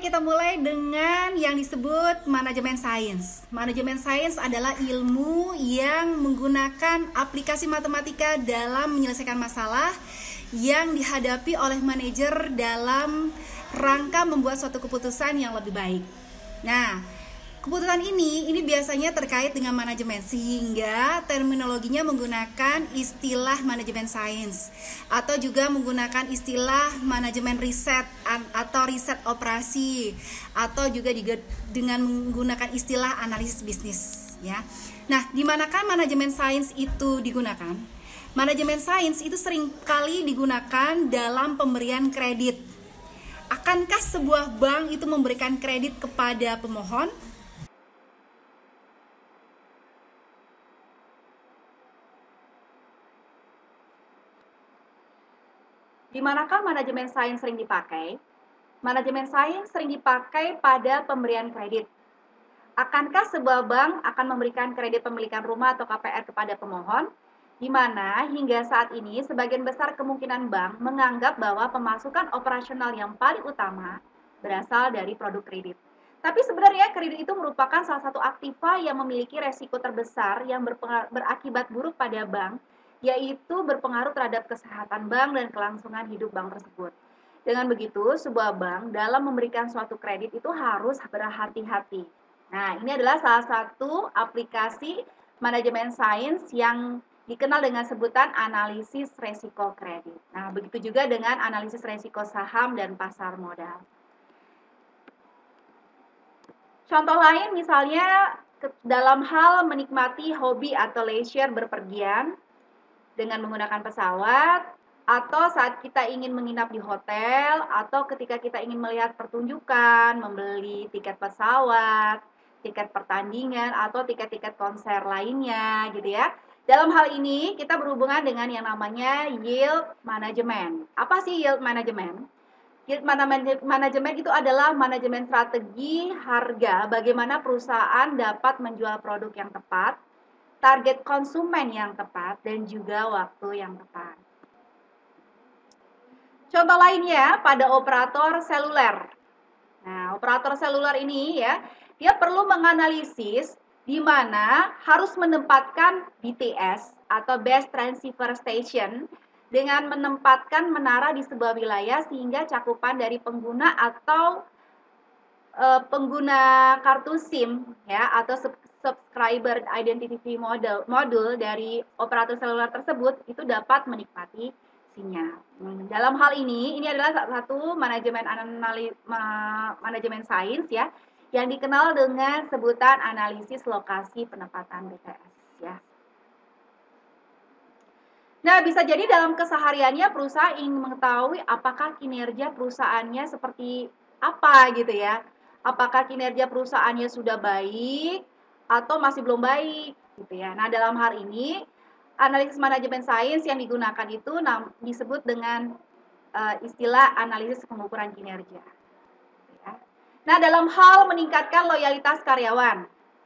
kita mulai dengan yang disebut manajemen sains. Manajemen sains adalah ilmu yang menggunakan aplikasi matematika dalam menyelesaikan masalah yang dihadapi oleh manajer dalam rangka membuat suatu keputusan yang lebih baik. Nah, keputusan ini biasanya terkait dengan manajemen, sehingga terminologinya menggunakan istilah manajemen sains atau juga menggunakan istilah manajemen riset atau riset operasi, atau juga dengan menggunakan istilah analisis bisnis, ya. Nah, di manakah manajemen sains itu digunakan? Manajemen sains itu seringkali digunakan dalam pemberian kredit. Akankah sebuah bank itu memberikan kredit kepada pemohon? Di manakah manajemen sains sering dipakai? Manajemen sains sering dipakai pada pemberian kredit. Akankah sebuah bank akan memberikan kredit pemilikan rumah atau KPR kepada pemohon? Di mana hingga saat ini sebagian besar kemungkinan bank menganggap bahwa pemasukan operasional yang paling utama berasal dari produk kredit. Tapi sebenarnya kredit itu merupakan salah satu aktiva yang memiliki resiko terbesar yang berakibat buruk pada bank, yaitu berpengaruh terhadap kesehatan bank dan kelangsungan hidup bank tersebut. Dengan begitu, sebuah bank dalam memberikan suatu kredit itu harus berhati-hati. Nah, ini adalah salah satu aplikasi manajemen sains yang dikenal dengan sebutan analisis resiko kredit. Nah, begitu juga dengan analisis resiko saham dan pasar modal. Contoh lain misalnya dalam hal menikmati hobi atau leisure berpergian dengan menggunakan pesawat, atau saat kita ingin menginap di hotel, atau ketika kita ingin melihat pertunjukan, membeli tiket pesawat, tiket pertandingan, atau tiket-tiket konser lainnya gitu ya. Dalam hal ini kita berhubungan dengan yang namanya yield management. Apa sih yield management? Yield management itu adalah manajemen strategi harga, bagaimana perusahaan dapat menjual produk yang tepat, target konsumen yang tepat, dan juga waktu yang tepat. Contoh lainnya pada operator seluler. Nah, operator seluler ini ya, dia perlu menganalisis di mana harus menempatkan BTS atau Best Transceiver Station dengan menempatkan menara di sebuah wilayah sehingga cakupan dari pengguna atau pengguna kartu SIM ya atau subscriber identity modul dari operator seluler tersebut itu dapat menikmati sinyal. Dalam hal ini adalah salah satu manajemen sains ya yang dikenal dengan sebutan analisis lokasi penempatan BTS ya. Nah, bisa jadi dalam kesehariannya perusahaan ingin mengetahui apakah kinerja perusahaannya seperti apa gitu ya. Apakah kinerja perusahaannya sudah baik atau masih belum baik gitu ya. Nah, dalam hal ini analisis manajemen sains yang digunakan itu disebut dengan istilah analisis pengukuran kinerja. Ya. Nah, dalam hal meningkatkan loyalitas karyawan.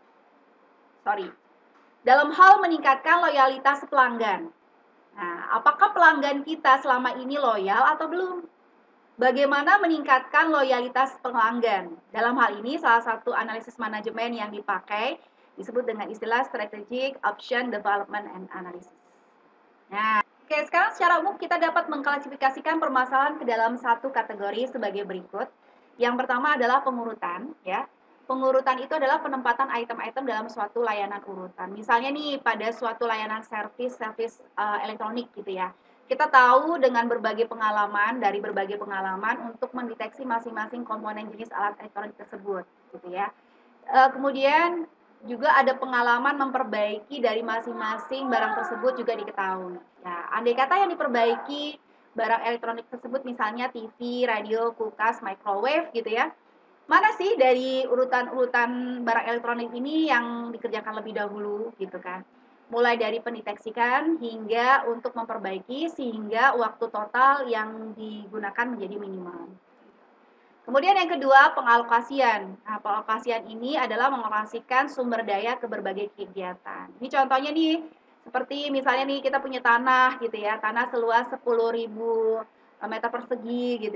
Dalam hal meningkatkan loyalitas pelanggan. Nah, apakah pelanggan kita selama ini loyal atau belum? Bagaimana meningkatkan loyalitas pelanggan? Dalam hal ini, salah satu analisis manajemen yang dipakai disebut dengan istilah Strategic Option Development and Analysis. Nah, oke, sekarang secara umum kita dapat mengklasifikasikan permasalahan ke dalam satu kategori sebagai berikut. Yang pertama adalah pengurutan, ya. Pengurutan itu adalah penempatan item-item dalam suatu layanan urutan. Misalnya nih, pada suatu layanan servis elektronik gitu ya. Kita tahu dengan berbagai pengalaman untuk mendeteksi masing-masing komponen jenis alat elektronik tersebut gitu ya. Kemudian juga ada pengalaman memperbaiki dari masing-masing barang tersebut juga diketahui. Nah, andai kata yang diperbaiki barang elektronik tersebut misalnya TV, radio, kulkas, microwave gitu ya. Mana sih dari urutan-urutan barang elektronik ini yang dikerjakan lebih dahulu gitu kan. Mulai dari pendeteksikan hingga untuk memperbaiki sehingga waktu total yang digunakan menjadi minimal. Kemudian yang kedua, pengalokasian. Nah, pengalokasian ini adalah mengalokasikan sumber daya ke berbagai kegiatan. Ini contohnya nih, seperti misalnya nih kita punya tanah gitu ya, tanah seluas 10.000 meter persegi gitu ya.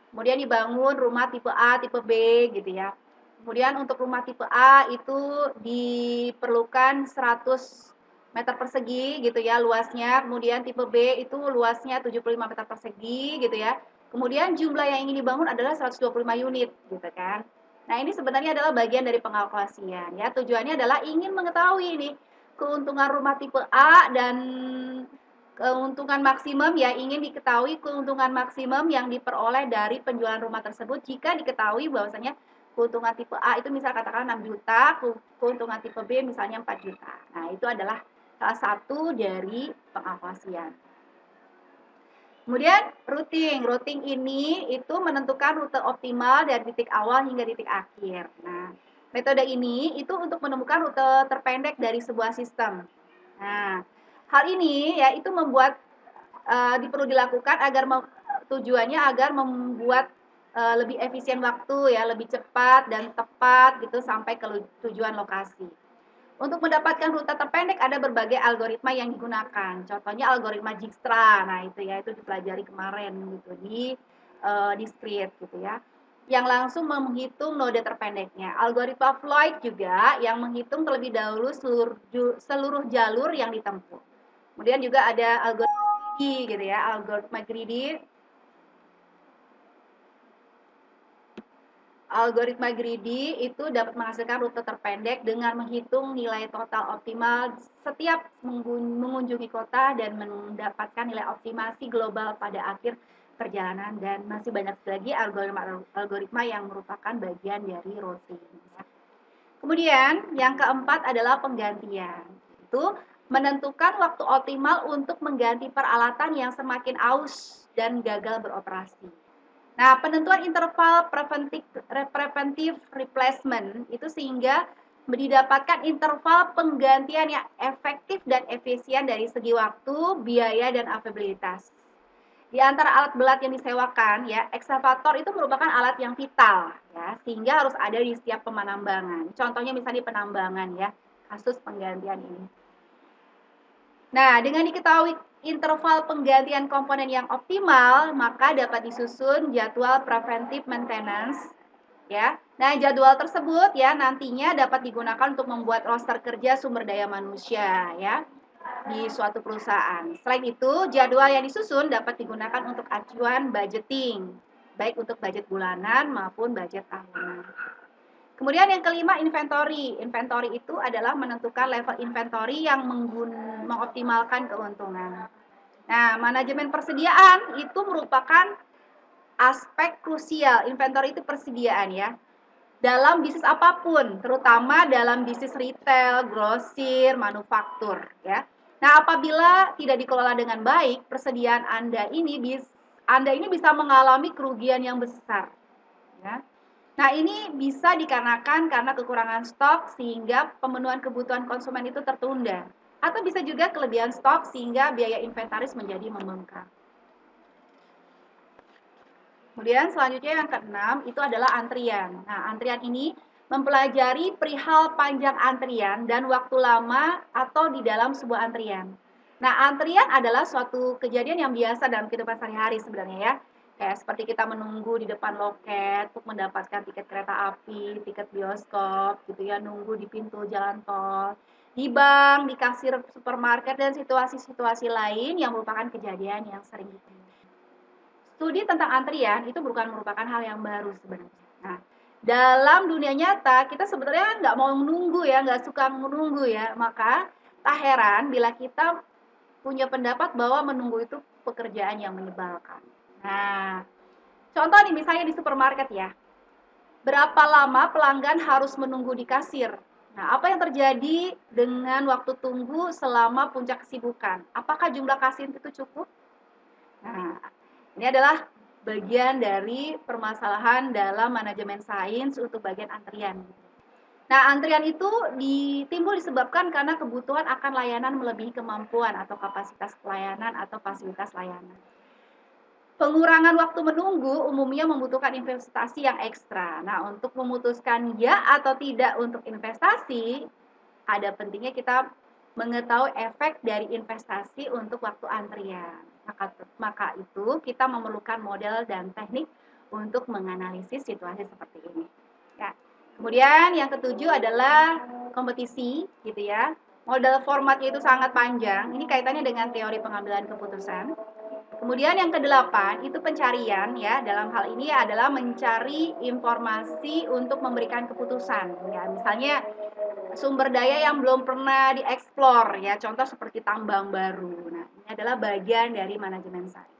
Kemudian dibangun rumah tipe A, tipe B gitu ya. Kemudian untuk rumah tipe A itu diperlukan 100 meter persegi gitu ya luasnya. Kemudian tipe B itu luasnya 75 meter persegi gitu ya. Kemudian jumlah yang ingin dibangun adalah 125 unit gitu kan. Nah, ini sebenarnya adalah bagian dari pengalkulasian ya. Tujuannya adalah ingin mengetahui nih keuntungan rumah tipe A dan keuntungan maksimum ya, ingin diketahui keuntungan maksimum yang diperoleh dari penjualan rumah tersebut jika diketahui bahwasanya keuntungan tipe A itu misal katakan 6 juta, keuntungan tipe B misalnya 4 juta. Nah, itu adalah salah satu dari pengalkulasian. Kemudian routing. Routing ini itu menentukan rute optimal dari titik awal hingga titik akhir. Nah, metode ini itu untuk menemukan rute terpendek dari sebuah sistem. Nah, hal ini ya itu membuat perlu dilakukan agar tujuannya agar membuat lebih efisien waktu ya, lebih cepat dan tepat gitu sampai ke tujuan lokasi. Untuk mendapatkan rute terpendek ada berbagai algoritma yang digunakan. Contohnya algoritma Dijkstra. Nah, itu ya itu dipelajari kemarin gitu di script gitu ya. Yang langsung menghitung node terpendeknya. Algoritma Floyd juga yang menghitung terlebih dahulu seluruh jalur yang ditempuh. Kemudian juga ada algoritma greedy gitu ya. Algoritma greedy Algoritma greedy itu dapat menghasilkan rute terpendek dengan menghitung nilai total optimal setiap mengunjungi kota dan mendapatkan nilai optimasi global pada akhir perjalanan, dan masih banyak lagi algoritma yang merupakan bagian dari routing. Kemudian yang keempat adalah penggantian. Itu menentukan waktu optimal untuk mengganti peralatan yang semakin aus dan gagal beroperasi. Nah, penentuan interval preventive replacement itu sehingga didapatkan interval penggantian yang efektif dan efisien dari segi waktu, biaya, dan availabilitas. Di antara alat berat yang disewakan, ya, ekskavator itu merupakan alat yang vital, ya, sehingga harus ada di setiap penambangan. Contohnya misalnya di penambangan, ya, kasus penggantian ini. Nah, dengan diketahui interval penggantian komponen yang optimal, maka dapat disusun jadwal preventive maintenance, ya. Nah, jadwal tersebut ya nantinya dapat digunakan untuk membuat roster kerja sumber daya manusia ya di suatu perusahaan. Selain itu, jadwal yang disusun dapat digunakan untuk acuan budgeting, baik untuk budget bulanan maupun budget tahunan. Kemudian yang kelima, inventory. Inventory itu adalah menentukan level inventory yang mengoptimalkan keuntungan. Nah, manajemen persediaan itu merupakan aspek krusial. Inventory itu persediaan ya. Dalam bisnis apapun, terutama dalam bisnis retail, grosir, manufaktur ya. Nah, apabila tidak dikelola dengan baik, persediaan Anda ini bisa mengalami kerugian yang besar ya. Nah, ini bisa dikarenakan karena kekurangan stok sehingga pemenuhan kebutuhan konsumen itu tertunda. Atau bisa juga kelebihan stok sehingga biaya inventaris menjadi membengkak. Kemudian selanjutnya yang keenam itu adalah antrian. Nah, antrian ini mempelajari perihal panjang antrian dan waktu lama atau di dalam sebuah antrian. Nah, antrian adalah suatu kejadian yang biasa dalam kehidupan sehari-hari sebenarnya ya. Kayak seperti kita menunggu di depan loket untuk mendapatkan tiket kereta api, tiket bioskop gitu ya, nunggu di pintu jalan tol, di bank, di kasir supermarket, dan situasi-situasi lain yang merupakan kejadian yang sering ditemui. Studi tentang antrian itu bukan merupakan hal yang baru sebenarnya. Nah, dalam dunia nyata kita sebenarnya nggak mau menunggu ya, nggak suka menunggu ya. Maka tak heran bila kita punya pendapat bahwa menunggu itu pekerjaan yang menyebalkan. Nah, contoh nih misalnya di supermarket ya. Berapa lama pelanggan harus menunggu di kasir? Nah, apa yang terjadi dengan waktu tunggu selama puncak kesibukan? Apakah jumlah kasir itu cukup? Nah, ini adalah bagian dari permasalahan dalam manajemen sains untuk bagian antrian. Nah, antrian itu timbul disebabkan karena kebutuhan akan layanan melebihi kemampuan atau kapasitas pelayanan atau fasilitas layanan. Pengurangan waktu menunggu umumnya membutuhkan investasi yang ekstra. Nah, untuk memutuskan ya atau tidak untuk investasi, ada pentingnya kita mengetahui efek dari investasi untuk waktu antrian. Maka itu kita memerlukan model dan teknik untuk menganalisis situasi seperti ini. Ya. Kemudian yang ketujuh adalah kompetisi, gitu ya. Model formatnya itu sangat panjang. Ini kaitannya dengan teori pengambilan keputusan. Kemudian yang kedelapan itu pencarian, ya. Dalam hal ini adalah mencari informasi untuk memberikan keputusan. Ya, misalnya sumber daya yang belum pernah dieksplor, ya. Contoh seperti tambang baru. Nah, ini adalah bagian dari manajemen sains.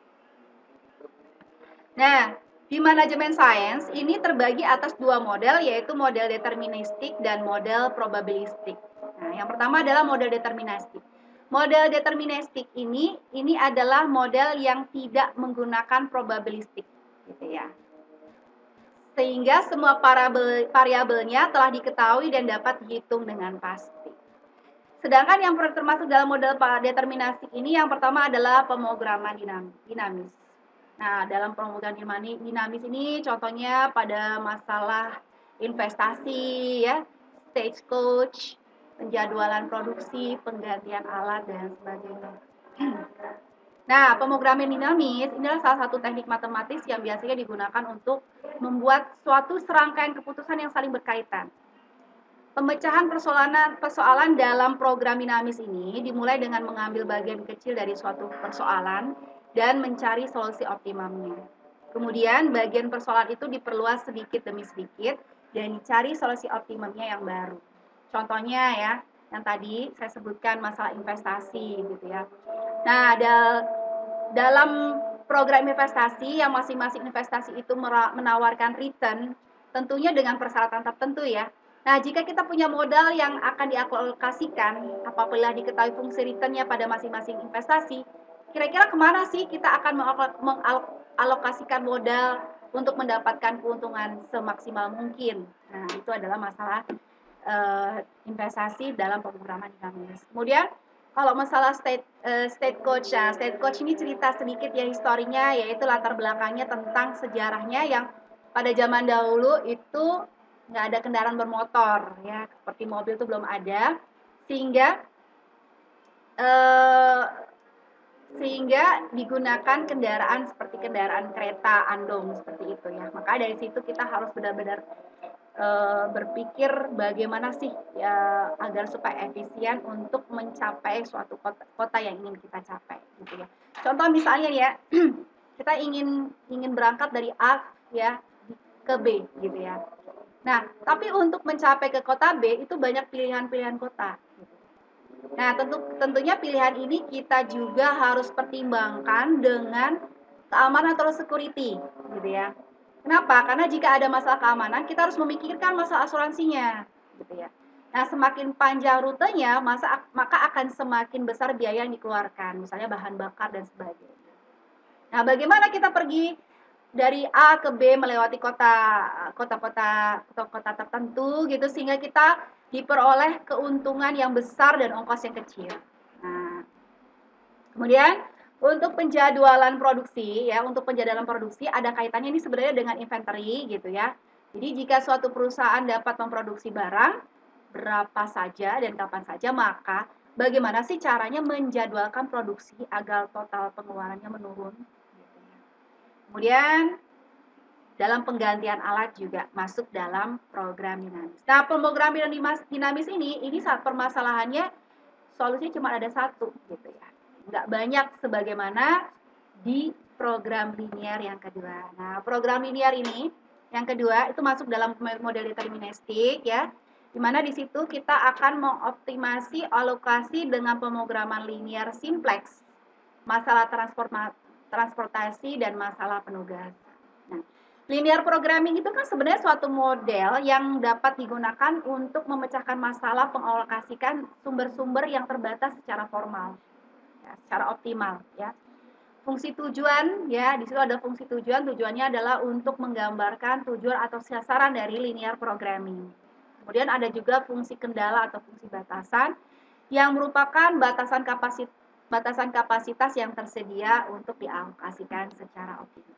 Nah, di manajemen sains ini terbagi atas dua model, yaitu model deterministik dan model probabilistik. Nah, yang pertama adalah model deterministik. Model deterministik ini adalah model yang tidak menggunakan probabilistik, gitu ya. Sehingga semua variabelnya telah diketahui dan dapat dihitung dengan pasti. Sedangkan yang termasuk dalam model deterministik ini yang pertama adalah pemrograman dinamis. Nah, dalam pemrograman dinamis ini contohnya pada masalah investasi, ya, stagecoach, penjadwalan produksi, penggantian alat, dan sebagainya. Nah, pemrograman dinamis ini adalah salah satu teknik matematis yang biasanya digunakan untuk membuat suatu serangkaian keputusan yang saling berkaitan. Pemecahan persoalan dalam program dinamis ini dimulai dengan mengambil bagian kecil dari suatu persoalan dan mencari solusi optimumnya. Kemudian bagian persoalan itu diperluas sedikit demi sedikit dan dicari solusi optimumnya yang baru. Contohnya ya, yang tadi saya sebutkan masalah investasi gitu ya. Nah, dalam program investasi yang masing-masing investasi itu menawarkan return tentunya dengan persyaratan tertentu ya. Nah, jika kita punya modal yang akan dialokasikan apabila diketahui fungsi returnnya pada masing-masing investasi, kira-kira kemana sih kita akan mengalokasikan modal untuk mendapatkan keuntungan semaksimal mungkin. Nah, itu adalah masalah investasi dalam pemrograman dinamis. Kemudian kalau masalah state coach, ya, state coach ini cerita sedikit ya historinya, yaitu latar belakangnya tentang sejarahnya yang pada zaman dahulu itu nggak ada kendaraan bermotor, ya seperti mobil itu belum ada, sehingga digunakan kendaraan seperti kendaraan kereta andong seperti itu ya. Maka dari situ kita harus benar-benar berpikir bagaimana sih ya agar supaya efisien untuk mencapai suatu kota yang ingin kita capai gitu ya. Contoh misalnya ya, kita ingin berangkat dari A ya ke B gitu ya. Nah, tapi untuk mencapai ke kota B itu banyak pilihan-pilihan kota. Nah, tentunya pilihan ini kita juga harus pertimbangkan dengan keamanan atau security gitu ya. Kenapa? Karena jika ada masalah keamanan, kita harus memikirkan masalah asuransinya, gitu ya. Nah, semakin panjang rutenya, maka akan semakin besar biaya yang dikeluarkan, misalnya bahan bakar dan sebagainya. Nah, bagaimana kita pergi dari A ke B melewati kota-kota tertentu gitu sehingga kita diperoleh keuntungan yang besar dan ongkos yang kecil. Nah, kemudian untuk penjadwalan produksi ya, untuk penjadwalan produksi ada kaitannya ini sebenarnya dengan inventory gitu ya. Jadi jika suatu perusahaan dapat memproduksi barang berapa saja dan kapan saja, maka bagaimana sih caranya menjadwalkan produksi agar total pengeluarannya menurun. Kemudian dalam penggantian alat juga masuk dalam program dinamis. Nah, pemrograman dinamis ini saat permasalahannya solusinya cuma ada satu gitu ya. Nggak banyak sebagaimana di program linear yang kedua. Nah, program linear ini yang kedua itu masuk dalam model deterministik ya, di mana di situ kita akan mengoptimasi alokasi dengan pemrograman linear simplex, masalah transportasi dan masalah penugasan. Nah, linear programming itu kan sebenarnya suatu model yang dapat digunakan untuk memecahkan masalah pengalokasikan sumber-sumber yang terbatas secara formal, ya, secara optimal. Ya. Fungsi tujuan, ya di situ ada fungsi tujuan. Tujuannya adalah untuk menggambarkan tujuan atau sasaran dari linear programming. Kemudian ada juga fungsi kendala atau fungsi batasan yang merupakan batasan kapasitas yang tersedia untuk dialokasikan secara optimal.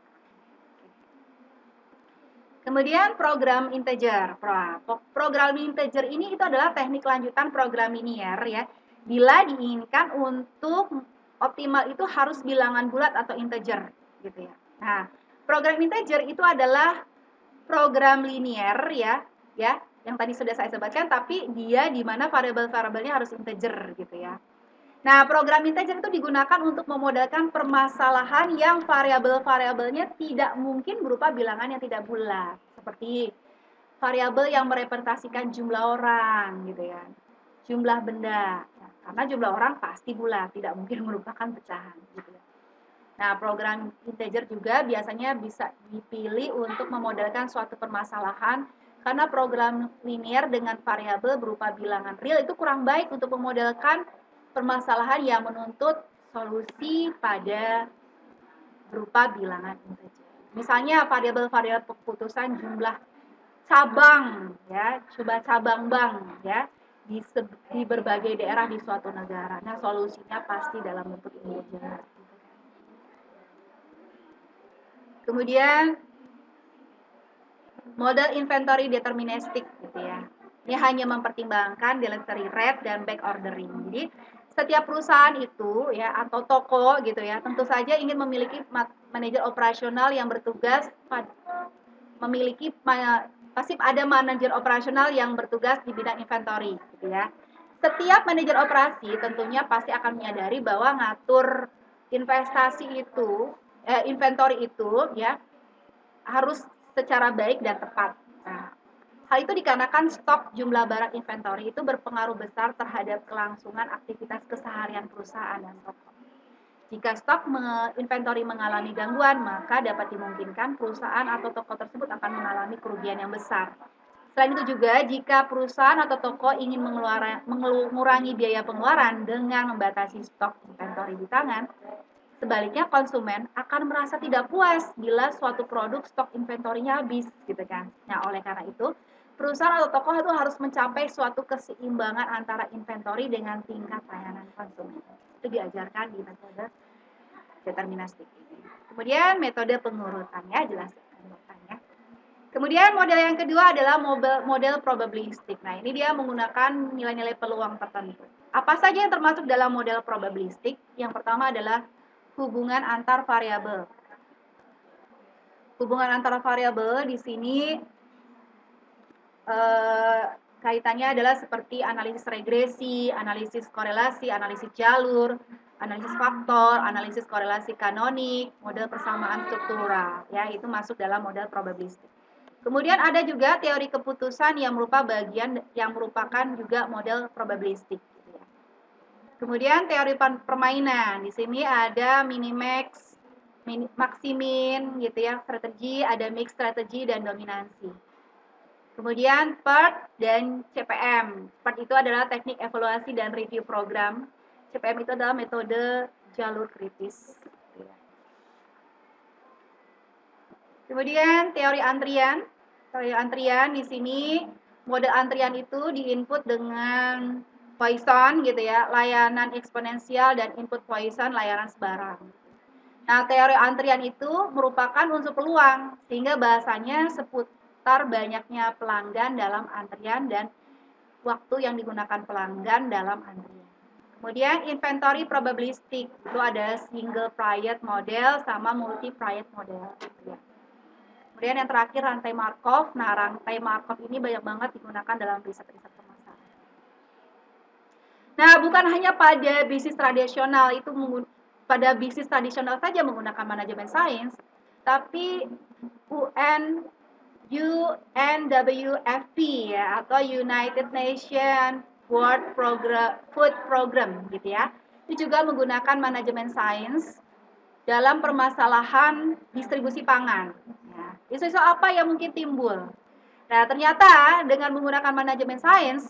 Kemudian program integer. Program integer ini itu adalah teknik lanjutan program linear ya. Bila diinginkan untuk optimal itu harus bilangan bulat atau integer gitu ya. Nah, Program integer itu adalah program linear ya, yang tadi sudah saya sebutkan, tapi dia di mana variabel-variabelnya harus integer gitu ya. Nah, program integer itu digunakan untuk memodelkan permasalahan yang variabel-variabelnya tidak mungkin berupa bilangan yang tidak bulat, seperti variabel yang merepresentasikan jumlah orang gitu ya, jumlah benda. Nah, karena jumlah orang pasti bulat, tidak mungkin merupakan pecahan gitu ya. Nah, program integer juga biasanya bisa dipilih untuk memodelkan suatu permasalahan karena program linear dengan variabel berupa bilangan real itu kurang baik untuk memodelkan permasalahan yang menuntut solusi pada berupa bilangan integer. Misalnya variabel-variabel keputusan jumlah cabang ya, coba cabang bank ya di berbagai daerah di suatu negara. Nah, solusinya pasti dalam bentuk integer. Kemudian model inventory deterministik gitu ya. Ini hanya mempertimbangkan delivery rate dan back ordering. Jadi setiap perusahaan itu ya atau toko gitu ya, tentu saja ingin memiliki manajer operasional yang bertugas memiliki pasti ada manajer operasional yang bertugas di bidang inventory gitu ya. Setiap manajer operasi tentunya pasti akan menyadari bahwa ngatur investasi itu inventory itu ya harus secara baik dan tepat. Nah, hal itu dikarenakan stok jumlah barang inventory itu berpengaruh besar terhadap kelangsungan aktivitas keseharian perusahaan dan toko. Jika stok inventory mengalami gangguan, maka dapat dimungkinkan perusahaan atau toko tersebut akan mengalami kerugian yang besar. Selain itu juga, jika perusahaan atau toko ingin mengurangi biaya pengeluaran dengan membatasi stok inventory di tangan, sebaliknya konsumen akan merasa tidak puas bila suatu produk stok inventorinya habis gitu kan. Nah, oleh karena itu, perusahaan atau toko itu harus mencapai suatu keseimbangan antara inventory dengan tingkat layanan konsumen. Itu diajarkan di metode deterministik ini. Kemudian metode pengurutannya jelas pengurutannya. Kemudian model yang kedua adalah model probabilistik. Nah, ini dia menggunakan nilai-nilai peluang tertentu. Apa saja yang termasuk dalam model probabilistik? Yang pertama adalah hubungan antar variabel. Hubungan antara variabel di sini kaitannya adalah seperti analisis regresi, analisis korelasi, analisis jalur, analisis faktor, analisis korelasi kanonik, model persamaan struktural, ya itu masuk dalam model probabilistik. Kemudian ada juga teori keputusan yang merupakan juga model probabilistik. Kemudian teori permainan, di sini ada minimax, maximin gitu ya, strategi, ada mix strategi dan dominansi. Kemudian PERT dan CPM. PERT itu adalah teknik evaluasi dan review program. CPM itu adalah metode jalur kritis. Kemudian teori antrian. Teori antrian di sini model antrian itu diinput dengan Poisson gitu ya, layanan eksponensial dan input Poisson layanan sebarang. Nah, teori antrian itu merupakan unsur peluang sehingga bahasanya seputar banyaknya pelanggan dalam antrian dan waktu yang digunakan pelanggan dalam antrian. Kemudian inventory probabilistik itu ada single Prior model sama multi Prior model. Kemudian yang terakhir rantai Markov. Nah, rantai Markov ini banyak banget digunakan dalam riset-riset pemasaran. Nah, bukan hanya pada bisnis tradisional saja menggunakan manajemen sains, tapi UNWFP ya atau United Nations World Food Program gitu ya. Itu juga menggunakan manajemen sains dalam permasalahan distribusi pangan. Nah, isu-isu apa yang mungkin timbul? Nah, ternyata dengan menggunakan manajemen sains,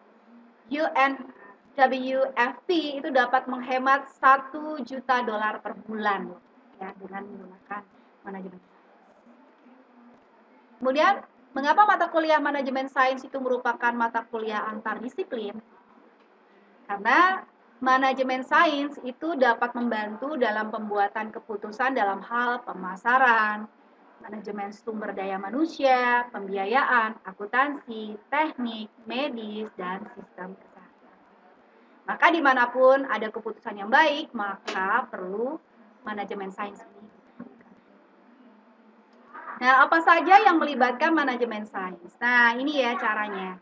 UNWFP itu dapat menghemat $1 juta per bulan ya dengan menggunakan manajemen sains. Kemudian, mengapa mata kuliah manajemen sains itu merupakan mata kuliah antar disiplin? Karena manajemen sains itu dapat membantu dalam pembuatan keputusan dalam hal pemasaran, manajemen sumber daya manusia, pembiayaan, akuntansi, teknik, medis, dan sistem kesehatan. Maka dimanapun ada keputusan yang baik, maka perlu manajemen sains ini. Nah, apa saja yang melibatkan manajemen sains? Nah, ini ya caranya.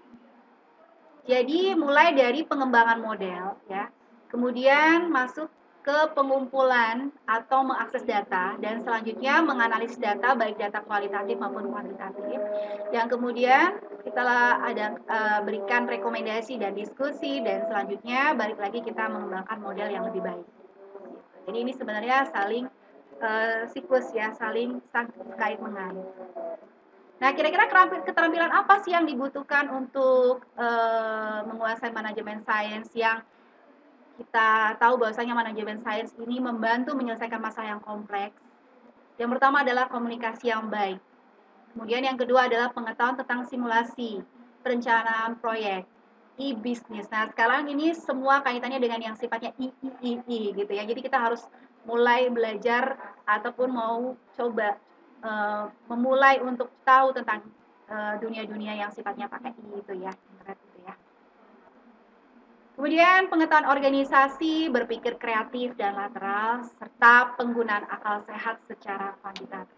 Jadi mulai dari pengembangan model ya, kemudian masuk ke pengumpulan atau mengakses data, dan selanjutnya menganalisis data baik data kualitatif maupun kuantitatif. Yang kemudian kita ada berikan rekomendasi dan diskusi, dan selanjutnya balik lagi kita mengembangkan model yang lebih baik. Jadi ini sebenarnya saling siklus ya, saling kait mengait. Nah, kira-kira keterampilan apa sih yang dibutuhkan untuk menguasai manajemen sains, yang kita tahu bahwasanya manajemen sains ini membantu menyelesaikan masalah yang kompleks? Yang pertama adalah komunikasi yang baik. Kemudian yang kedua adalah pengetahuan tentang simulasi, perencanaan proyek, e-bisnis. Nah, sekarang ini semua kaitannya dengan yang sifatnya I gitu ya. Jadi kita harus mulai belajar ataupun mau coba memulai untuk tahu tentang dunia-dunia yang sifatnya pakai I itu ya, internet itu ya. Kemudian pengetahuan organisasi, berpikir kreatif dan lateral, serta penggunaan akal sehat secara kuantitatif.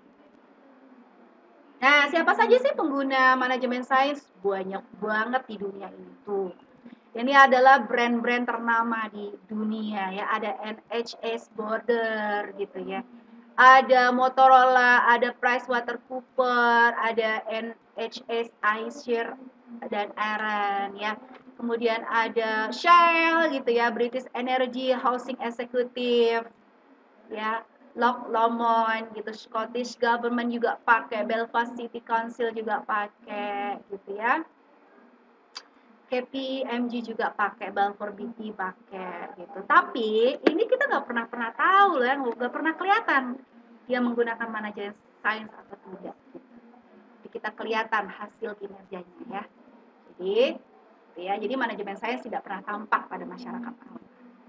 Nah, siapa saja sih pengguna manajemen sains? Banyak banget di dunia ini tuh. Ini adalah brand-brand ternama di dunia ya. Ada NHS Border gitu ya. Ada Motorola, ada PricewaterhouseCoopers, ada NHS iShare dan Aaron ya. Kemudian ada Shell gitu ya, British Energy Housing Executive ya, Loch Lomond gitu, Scottish Government juga pakai, Belfast City Council juga pakai gitu ya. KPMG juga pakai, Balfour Beatty pakai gitu. Tapi ini kita nggak pernah tahu ya, nggak pernah kelihatan dia menggunakan manajemen sains atau tidak. Gitu. Jadi kita kelihatan hasil kinerjanya ya. Jadi manajemen sains tidak pernah tampak pada masyarakat awam.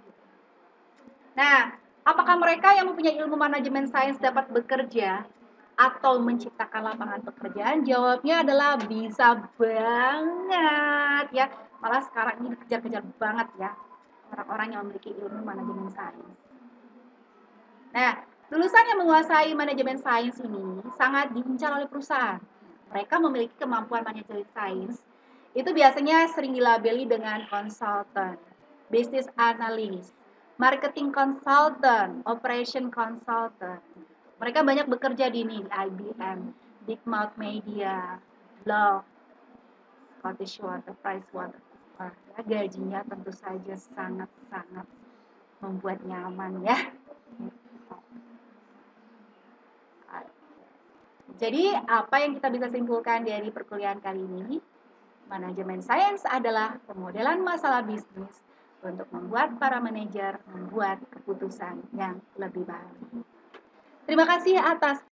Nah, apakah mereka yang mempunyai ilmu manajemen sains dapat bekerja atau menciptakan lapangan pekerjaan? Jawabnya adalah bisa banget ya. Malah sekarang ini dikejar-kejar banget ya orang-orang yang memiliki ilmu manajemen sains. Nah, lulusan yang menguasai manajemen sains ini sangat diincar oleh perusahaan. Mereka memiliki kemampuan manajemen sains. Itu biasanya sering dilabeli dengan konsultan, business analyst, marketing consultant, operation consultant. Mereka banyak bekerja di IBM, Big Mouth Media, Love, Scottish Water, Pricewaterhouse. Ya, gajinya tentu saja sangat-sangat membuat nyaman ya. Jadi apa yang kita bisa simpulkan dari perkuliahan kali ini? Manajemen sains adalah pemodelan masalah bisnis untuk membuat para manajer membuat keputusan yang lebih baik. Terima kasih atas